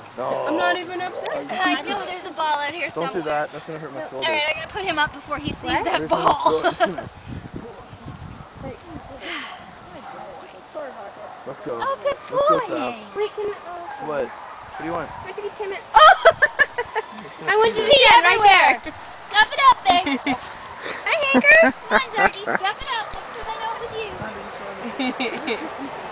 No. I'm not even up there. I know there's a ball out here somewhere. Don't do that. That's gonna hurt my shoulder. Alright, I'm gonna put him up before he sees that ball. Let's go. Oh, good boy. Let's go, Sal. We can. What? What do you want? Where'd you get Tim at? Oh! I want you to pee in right there. Scuff it up, babe. Hi, Hankers. Come on, Zarky, scuff it up. Make sure they know it was you.